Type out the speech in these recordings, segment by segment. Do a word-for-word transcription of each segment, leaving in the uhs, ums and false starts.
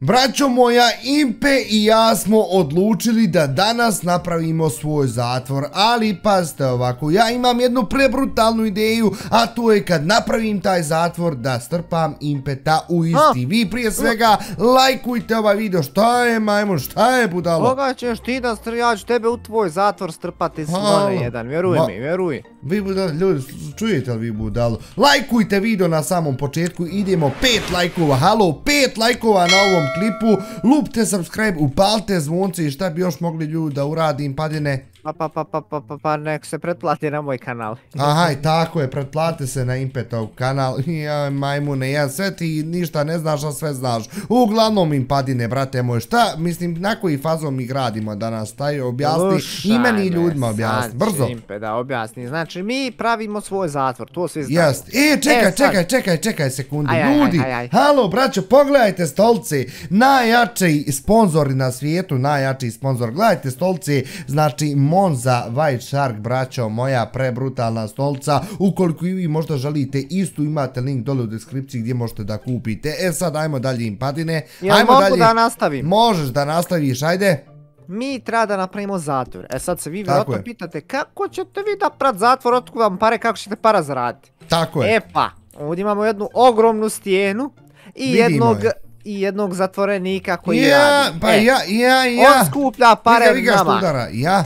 Braćo moja, Impe i ja smo odlučili da danas napravimo svoj zatvor, ali pazite ovako, ja imam jednu prebrutalnu ideju, a to je kad napravim taj zatvor da strpam Impeta u isti. Vi prije svega lajkujte ovaj video, šta je majmun, šta je budalo? Koga ćeš ti da strpati, ja ću tebe u tvoj zatvor strpati slone jedan, vjeruj mi, vjeruj. Vi budalo, ljudi, čujete li vi budalo? Lajkujte video na samom početku, idemo pet lajkova, halo, pet lajkova na ovom klipu, lupte subscribe, upalite zvonce i šta bi još mogli ljudi da uradim, padine? Pa pa pa pa pa pa pa nek se pretplati na moj kanal. Aha, i tako je, pretplate se na Impetov kanal. Ja, majmune, ja sve ti ništa ne znaš, a sve znaš. Uglavnom im padine, brate moj, šta, mislim, na koji fazom mi gradimo danas, taj objasni, i meni i ljudima objasni, brzo. Impe da objasni, znači mi pravimo svoj zatvor, to svi znaju. Jest, e, čekaj, čekaj, čekaj, čekaj sekundu, ljudi, halo, braćo, pogledajte stolce, najjači sponzori na svijetu, najjači sponzor, gledajte stolce, znači, Monza White Shark, braćo moja, prebrutalna stolca. Ukoliko i vi možda želite istu, imate link dole u deskripciji gdje možete da kupite. E sad ajmo dalje Impadine. Jel mogu da nastavim? Možeš da nastaviš, ajde. Mi treba da napravimo zatvor. E sad se vi vjerojatno pitate kako ćete vi da prat zatvor, otkud vam pare, kako ćete para zaraditi. Tako je. E pa, ovdje imamo jednu ogromnu stijenu i jednog... i jednog zatvorenika koji radi. Pa ja, ja, ja. On skuplja pare nama. Ja.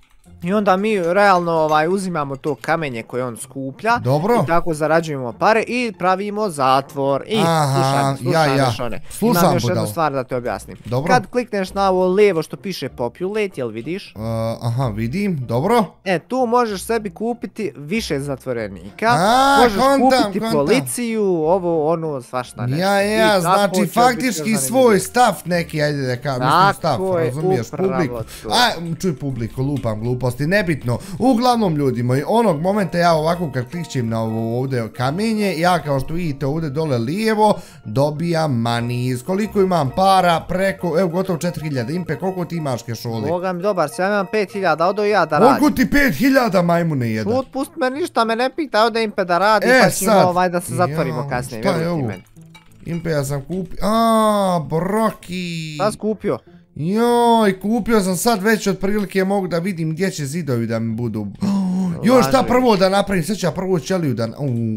I onda mi realno uzimamo to kamenje koje on skuplja. Dobro. I tako zarađujemo pare i pravimo zatvor. I aha, ja, ja. Slušam, imam još jednu stvar da te objasnim. Dobro. Kad klikneš na ovo lijevo što piše populate, jel vidiš? Aha, vidim, dobro. E, tu možeš sebi kupiti više zatvorenika. Možeš kupiti policiju, ovo, ono, svašta nešto. Ja, ja, znači faktički svoj stav neki, ajde da kažem, mislim stav, razumiješ, publiku. Aj, čuj publiku, lupam glupo. Nebitno, uglavnom ljudi moji, onog momenta ja ovako kad klikćem na ovo ovdje kamenje, ja kao što vidite ovdje dole lijevo dobijam money. Koliko imam para? Preko, evo gotovo četiri hiljade. Impe, koliko ti imaš kešoli? Boga mi dobar, ja imam pet hiljada, odo ja da radim. Koliko ti pet hiljada, majmune jedan? Čut, pust me ništa, me ne pita, ode Impe da radi, pa ćemo ovaj da se zatvorimo kasnije, vjerujte meni. Impe, ja sam kupio, aaa, broki. Šta si kupio? Joj, kupio sam sad već otprilike, mogu da vidim gdje će zidovi da mi budu. Joj, šta prvo da napravim, sad ću ja prvo ćeliju da...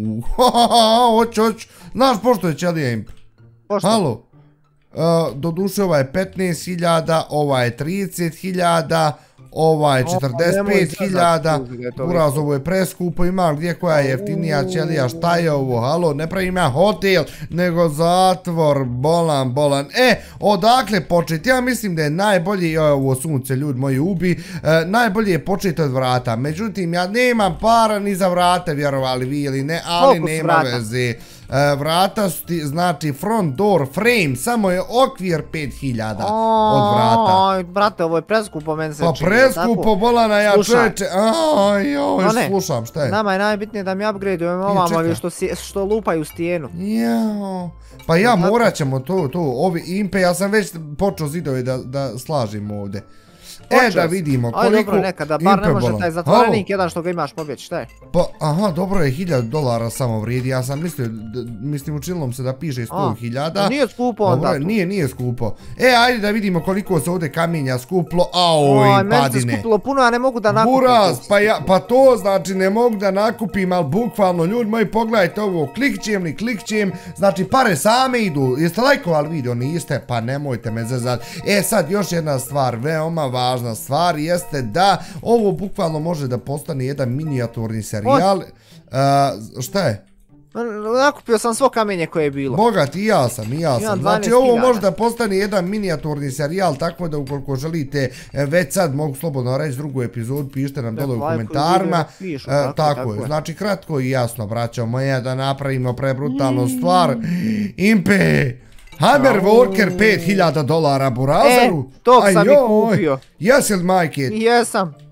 Hoću, hoću, znaš pošto je ćelija Imp? Pošto? Halo, do duše ova je petnaest hiljada, ova je trideset hiljada, ova je četrdeset pet hiljada, uraz, ovo je preskupo, imam gdje koja je jeftinija ćelija, šta je ovo, halo, ne pravim ja hotel, nego zatvor, bolan, bolan. E, odakle početi? Ja mislim da je najbolje, ovo sunce, ljudi moji ubi, najbolje je početi od vrata, međutim, ja nemam para ni za vrate, vjerovali vi ili ne, ali nema veze. Vrata su ti, znači front door frame, samo je okvir pet hiljada od vrata. Oj, brate, ovo je preskupo, meni se čini. Pa preskupo, bolana ja čoveče, aj, oj, slušam, šta je? Nama je najbitnije da mi upgradeujemo ovamo što lupaju stijenu. Jao, pa ja morat ćemo to, to, ovi Impe, ja sam već počeo zidove da slažim ovdje. E, da vidimo koliko... Aj, dobro, nekada, bar ne može taj zatvorenik jedan što ga imaš pobjeći, šta je? Pa, aha, dobro je, hiljadu dolara samo vrijedi, ja sam mislio, mislim, učinilo se da piše sto hiljada. Nije skupo onda tu. Nije, nije skupo. E, ajde da vidimo koliko se ovdje kamenja skuplo, aoj, padine. Meni se skupilo puno, ja ne mogu da nakupim. Buraz, pa to znači ne mogu da nakupim, ali bukvalno, ljudi moji, pogledajte ovo, klikćem li, klikćem, znači pare same idu, jeste lajkovali video, niste, pa nemojte me zezat. E, sad još jedna stvar, veoma važna. Važna stvar jeste da ovo bukvalno može da postane jedan minijaturni serijal. Šta je? Nakupio sam svo kamenje koje je bilo. Bogat, i ja sam, i ja sam. Znači ovo može da postane jedan minijaturni serijal, tako da ukoliko želite, već sad mogu slobodno reći drugu epizodu, pišite nam dole u komentarima. Tako je, znači kratko i jasno, braćo moje, da napravimo prebrutalnu stvar. Impe! Hammer Worker pet hiljada dolara burazeru. E, tog sam i kupio. Jesi li majke? Jesam.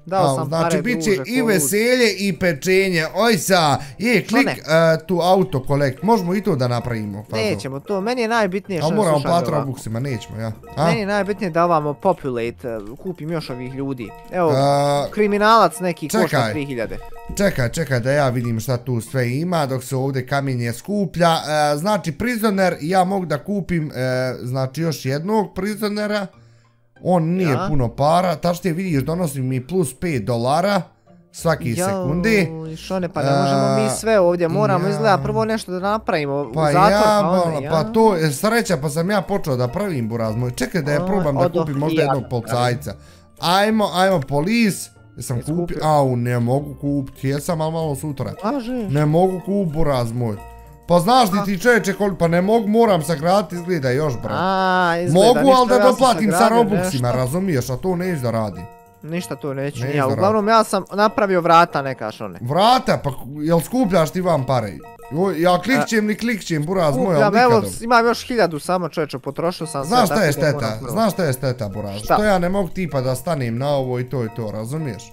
Dao sam znači, bit će i veselje i pečenje. Oj sa, je, klik tu auto collect. Možemo i to da napravimo. Nećemo to, meni je najbitnije što slušam ovako. Ali moramo platiti robuxima, nećemo, ja. Meni je najbitnije da ovamo populate, kupim još ovih ljudi. Evo, kriminalac neki košta tri hiljade. Čekaj, čekaj da ja vidim šta tu sve ima dok se ovdje kamenje skuplja. Znači, prisoner, ja mogu da kupim, znači, još jednog prisonera. On nije puno para, tačnije vidiš, donosi mi plus pet dolara svaki sekunde. Jao, šone, pa ne možemo mi sve ovdje, moramo izgleda prvo nešto da napravimo u zatvor. Pa to je sreća, pa sam ja počeo da pravim buraz moj. Čekaj da je probam da kupim možda jednog policajca. Ajmo, ajmo, polis. Jesam kupio, au, ne mogu kupiti, jesam, ali malo sutra. Ne mogu kupiti buraz moj. Pa znaš li ti čeče koliko, pa ne mogu, moram sagraditi, izgleda još, brat. Mogu, ali da doplatim sa robuxima, razumiješ, a to neću da radim. Ništa to neću, ja, uglavnom ja sam napravio vrata neka šone. Vrata? Pa jel skupljaš ti vam pare? Ja klikćem ni klikćem, buraz moj, ali nikad. Evo, imam još hiljadu samo čovječe, potrošio sam sve. Znaš šta je šteta, znaš šta je šteta, buraz, što ja ne mogu tipa da stanem na ovo i to i to, razumiješ?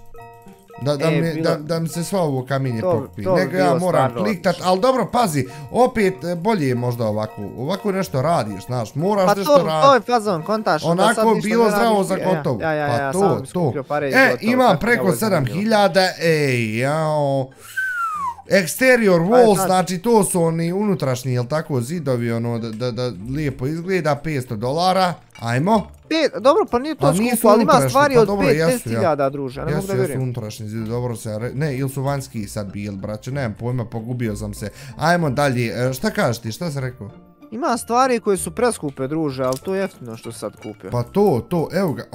Da mi se sva ovo kamenje pokupi, nego ja moram kliktat, ali dobro, pazi, opet bolje je možda ovako, ovako nešto radiš, znaš, moraš nešto raditi. Pa to je fazon, kontaš. Onako bilo zdravo za gotovo, pa to, to. E, imam preko sedam hiljada, ej, jao. Exterior walls, znači to su oni unutrašnji, jel tako, zidovi, ono, da lijepo izgleda, petsto dolara, ajmo. Dobro, pa nije to skupo, ali ima stvari od pet hiljada, druže, ne mogu da vjerujem. Jesu unutrašnji zid, dobro se, ne, ili su vanjski sad bil, braće, nemam pojma, pogubio sam se. Ajmo dalje, šta kažeš ti, šta si rekao? Ima stvari koje su preskupe, druže, ali to je jeftino što si sad kupio. Pa to, to, evo ga,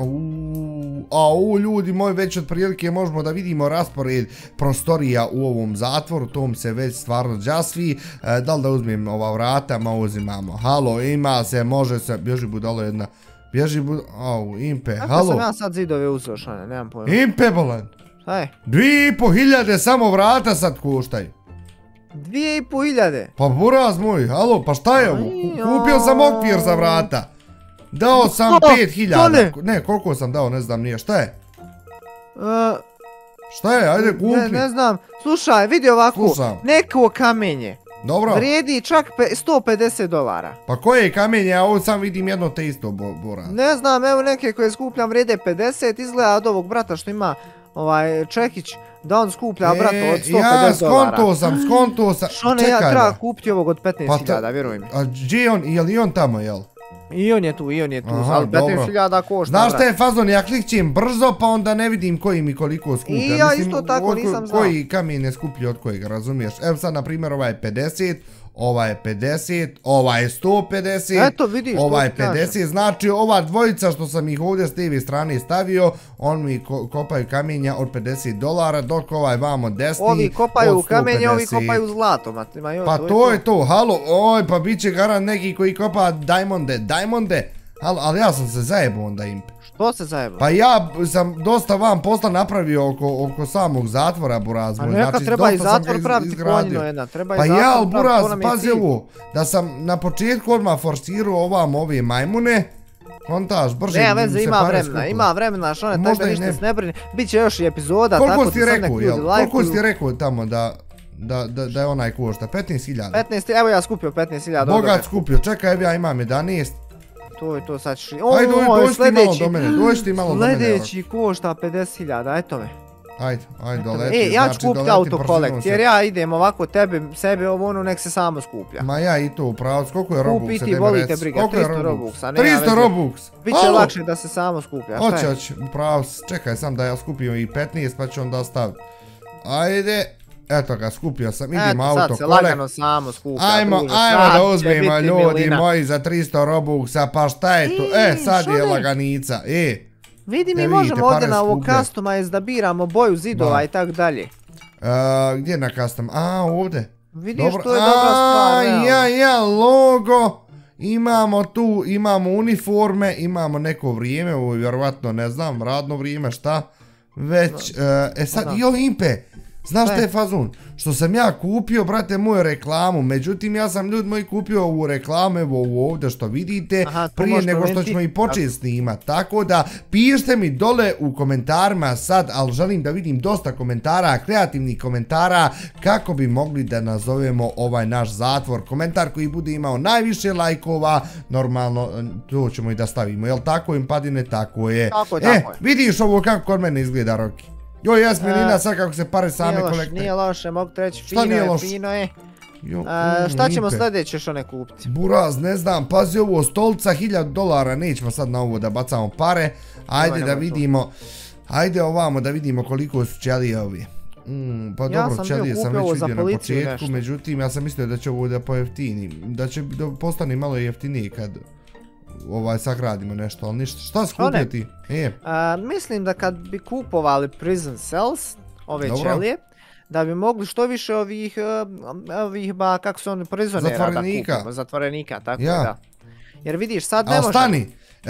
au, ljudi moji, već od prilike možemo da vidimo raspored prostorija u ovom zatvoru, tom se već stvarno džasvi. Da li da uzmem ova vrata, ma uzimamo, halo, ima se, može se, bježi budalo jedna, bježi budalo, au, impe, halo. Kako sam ja sad zidove uzeo, šane, nemam pojma. Impe, bolan. Šta je? Dvije i po hiljade samo vrata sad koštaju. Dvije i po hiljade? Pa buraz moj, halo, pa šta je ovo? Kupio sam okvir za vrata. Dao sam pet hiljada. Ne, koliko sam dao, ne znam nije, šta je? Šta je, ajde kupi. Ne znam, slušaj, vidi ovako, neko kamenje. Dobro. Vrijedi čak sto pedeset dolara. Pa koje kamenje, ja ovdje sam vidim jedno te isto, buraz. Ne znam, evo neke koje skupljam vrijede pedeset, izgleda od ovog brata što ima ovaj Čekić, da on skuplja brato od sto pedeset dolara. Ja, skonto sam, skonto sam. Šone, ja treba kupiti ovog od petnaest hiljada, vjeruj mi. A gdje je on, je li on tamo, jel? I on je tu, i on je tu, ali petnaest hiljada košta. Znaš šta je fazon, ja klikćem brzo pa onda ne vidim koji mi koliko skuplja. I ja isto tako nisam znao. Koji kamen je skuplji od kojeg, razumiješ? Evo sad, na primjer, ovaj je pedeset, ovaj je pedeset, ovaj je sto pedeset, ovaj je pedeset, znači ova dvojica što sam ih ovdje s te strane stavio, on mi kopaju kamenja od pedeset dolara, dok ovaj vamo desni od sto pedeset. Ovi kopaju kamenje, ovi kopaju zlato. Pa to je to, halo, oj, pa bit će garant neki koji kopa diamonde, diamonde, ali ja sam se zajebao onda impe. Što se zajebao? Pa ja sam dosta vam posla napravio oko samog zatvora, buraz moj. A neka treba i zatvor praviti konjino jedna, treba i zatvor praviti. Pa ja, buraz, pazi ovo, da sam na početku odmah forsirao ovam ove majmune, kontaž, brže ne, veze, ima vremena, ima vremena, što ne, tebe ništa se ne brini, bit će još i epizoda, tako ti sad nek ljudi lajkuju. Koliko si rekao tamo da je onaj košta, petnaest hiljada? petnaest, evo ja skupio petnaest hiljada. Bogat skupio, čekaj, ja imam jedanaest. To je to sad šli. Ajde, dođi ti malo do mene, dođi ti malo do mene. Sljedeći košta pedeset hiljada, eto me. Ajde, ajde, doleti. E, ja ću kupiti auto kolekt, jer ja idem ovako tebe, sebe ovo ono nek se samo skuplja. Ma ja i to upravo, koliko je Robuxa? Kupiti, volite briga, tristo Robuxa. tristo Robux? Biće lakše da se samo skuplja, šta je? Hoće, hoće, upravo, čekaj sam da ja skupim i petnaest pa ću onda staviti. Ajde. Eto ga, skupio sam, idem auto kolekt. Sad se lagano samo skuplja. Ajmo, ajmo da uzmemo ljudi moji za tristo Robuxa, pa šta je to? E, sad je laganica, e. Vidi, mi možemo ovdje na ovo customize da biramo boju zidova i tak dalje. Gdje na custom? A, ovdje. Vidiš, to je dobra stvar. Ja, ja, logo. Imamo tu, imamo uniforme, imamo neko vrijeme, ovo je vjerovatno, ne znam, radno vrijeme, šta? Već, e sad, jo impe. Znaš šta je fazon? Što sam ja kupio, brate, moju reklamu, međutim ja sam ljudi moji kupio ovu reklamu, evo ovdje što vidite, prije nego što ćemo i početi snimat. Tako da, pišite mi dole u komentarima sad, ali želim da vidim dosta komentara, kreativnih komentara, kako bi mogli da nazovemo ovaj naš zatvor. Komentar koji bude imao najviše lajkova, normalno, to ćemo i da stavimo, jel tako im padine, tako je. Tako je, tako je. E, vidiš ovo kako kod mene izgleda, Roki. Joj, Jasminina, sad kako se pare same kolekte. Nije loše, mogu te reći, fino je, fino je. Šta ćemo sljedeće što ne kupiti? Buraz, ne znam, pazi ovo, stolica hiljadu dolara, nećemo sad na ovo da bacamo pare. Ajde da vidimo, ajde ovamo da vidimo koliko su ćelije ovi. Pa dobro, ćelije sam već vidio na početku, međutim ja sam mislio da će ovo da pojeftini, da će postane malo jeftiniji kad ovaj sagradimo nešto, ali ništa. Šta si kupio ti? Mislim da kad bi kupovali prison cells, ove ćelije, da bi mogli što više ovih, ovih ba, kako su oni, prizonera da kupimo. Zatvorenika, tako da. Jer vidiš, sad ne možemo... Ali stani,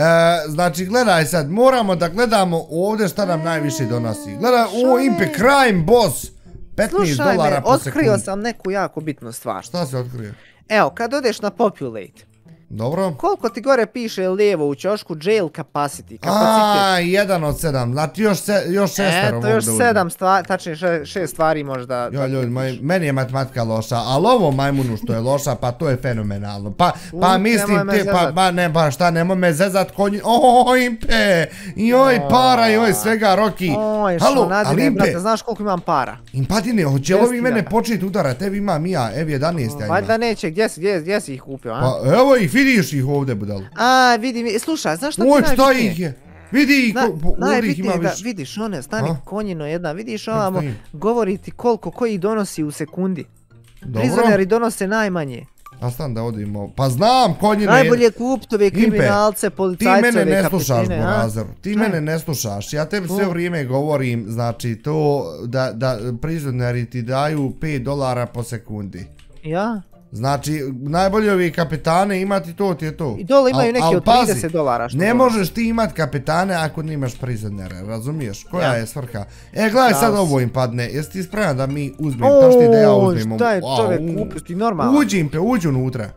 znači gledaj sad, moramo da gledamo ovdje šta nam najviše donosi. Gledaj, o, Impe, crime boss, petnaest dolara po sekundi. Slušaj me, otkrio sam neku jako bitnu stvar. Šta si otkrio? Evo, kad odeš na populate, dobro. Koliko ti gore piše lijevo u ćošku jail capacity? Aaa, jedan od sedam, znači još šestero. Eto, još sedam stvari, tačnije šest stvari možda... Joj, ljudi, meni je matematika loša, ali ovo majmunu što je loša, pa to je fenomenalno. Pa mislim ti, pa ne, pa šta, nemoj me zezat konji... Ooo, Impe! Joj, para, joj, svega, Roki. Oj, što nadine, brate, znaš koliko imam para? Impadine, hoće li ovi mene početi udarat, evi imam ja, evi jedanaest ja imam. Valjda neće, gdje si ih kupio, a? Pa evo ih, vidiš ih ovdje, budalo. A, vidi, slušaj, znaš šta ti najbitnije? Oj, šta ih je? Vidi, ovdje ih ima više. Vidiš, one, stani konjino jedna, vidiš ovamo, govori ti koliko koji donosi u sekundi. Prizoneri donose najmanje. A stan da odimo, pa znam konjine... Najbolje kupiti ove kriminalce, policajce, ove kapetine. Ti mene ne slušaš, Borazer, ti mene ne slušaš. Ja tebi sve vrijeme govorim, znači to da prizoneri ti daju pet dolara po sekundi. Ja? Znači, najbolje ovi kapetane imati to ti je to. I dole imaju neki od trideset dolara. Ne možeš ti imat kapetane ako nimaš prizonere, razumiješ? Koja je svrha? E, gledaj sad ovo im padne, jesi ti spreman da mi uzmem, taš ti da ja uzmem? Šta je čovjek kupio, ti normalno? Uđi im pe, uđi unutra.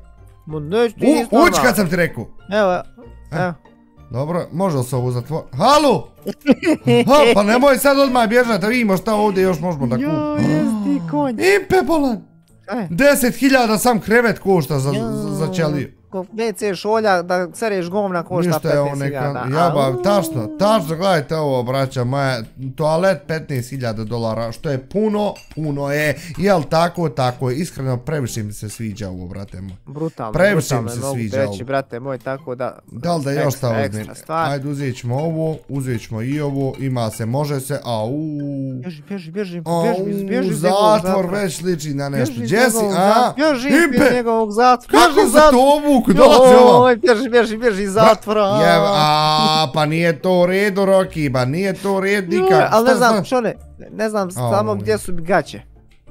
Uđi kad sam ti rekao. Evo, evo. Dobro, može li se ovo zatvoriti? Halu! Pa nemoj sad odmah bježati, da vidimo šta ovdje još možemo da kupimo. Joj, jes ti konj. Impe bolan! Deset hiljada sam krevet košta za ćeliju. ve ce šolja da cereš govna košta petnaest hiljada. Jaba, tačno, tačno, gledajte ovo, braća moja, toalet petnaest hiljada dolara, što je puno, puno je, jel tako, tako je, iskreno previše mi se sviđa ovo, brate moj. Brutalno, previše mi se sviđa ovo. Brate moj, tako da... Da li da još šta uzmem? Ajde, uzet ćemo ovo, uzet ćemo i ovo, ima se, može se, au... Bježi, bježi, bježi, bježi, bježi, zatvor već liči na nešto. Jesi, a? Bježi iz njegovog zatvora. Kako za to ovu? Dolazi ova. Oj, bježi, bježi, bježi iz zatvora. A, pa nije to u redu, Roki, ba nije to u redu nikak. Ali ne znam, što ne, ne znam samo gdje su mi gaće.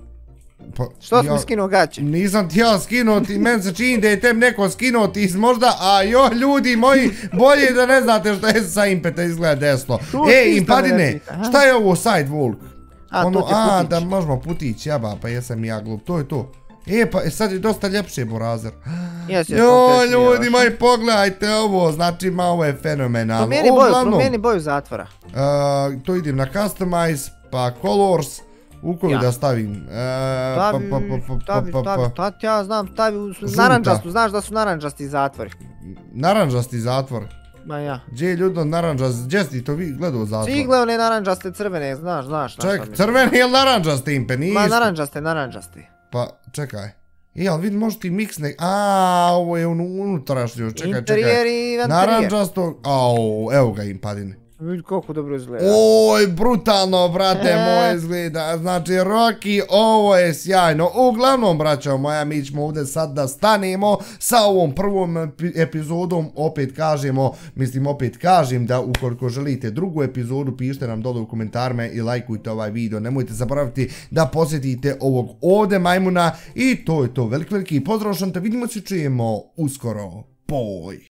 Što si mi skinuo gaće? Nisam ti ja skinuo, meni se čini da je tem neko skinuo ti možda, a joj, ljudi moji, bolje da ne znate što je sa Impeta izgleda desno. E, Impadine, šta je ovo sidewalk? A, to ti je putić. A, da možemo putić, jaba, pa jesam ja glup, to je to. E, pa sad je dosta ljepše, Borazer. Joj, ljudi moji, pogledajte ovo, znači ma ovo je fenomenalno. Promijeni boju, promijeni boju zatvora. To idem na customize, pa colors, u koju da stavim? Stavi, stavi, stavi, stavi, ja znam, stavi u naranđastu, znaš da su naranđasti zatvori. Naranđasti zatvor? Ma ja. Gdje je ljudno naranđast, gdje si to vi gledao zatvor? Svi gledao ne naranđaste crvene, znaš, znaš. Ček, crvene ili naranđaste, Impe, nije isto? Ma naranđaste, naranđasti. Pa, čekaj. I, ali vidi, možeš ti miks nek... Aaaa, ovo je unutrašnjo, čekaj, čekaj. Interijer i interijer. Naranđasto, auu, evo ga Impadine. Vidi koliko dobro izgleda. Oj, brutalno, brate moje izgleda. Znači, Roki, ovo je sjajno. Uglavnom, braćo moja, mi ćemo ovdje sad da stanemo sa ovom prvom epizodom. Opet kažemo, mislim, opet kažem da ukoliko želite drugu epizodu, pišite nam dole u komentarima i lajkujte ovaj video. Nemojte zaboraviti da posjetite ovog ovdje majmuna. I to je to. Veliki, veliki pozdrav, što te vidimo se čujemo uskoro. Boj!